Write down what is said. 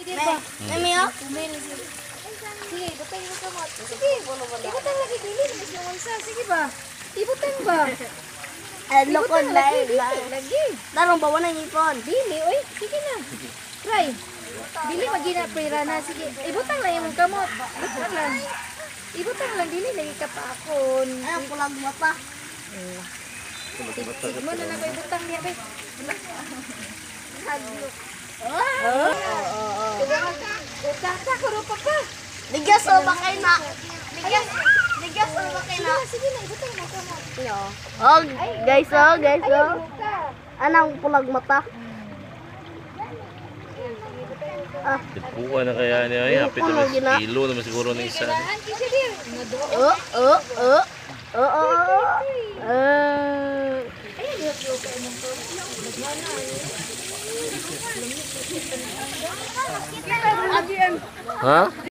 Pwede ba? Namiyo? Sige, ibutang mo kamot. Sige, ibutang lagi dili. Mas namansa. Sige ba? Ibutang ba? Lokon lain lang. Lagi. Darong bawa na ngipon. Dili, oy. Sige na. Try. Dili magina pera na. Sige, ibutang lang yung kamot. Ibutang lang. Ibutang lang. Dili lagi ka pa akon. Ay, pulag mata. Sige mo na ko ibutang niya, be. Hadlok. Utata ko ro papa. Ligas o ba kayo na? Ligas o ba kayo na? Sige na, ibutang mo kamot. Oh, guys, Anong pulag mata? Tipuan na kaya niya. Ay, hapit naman kilo naman siguro na isa. Ha?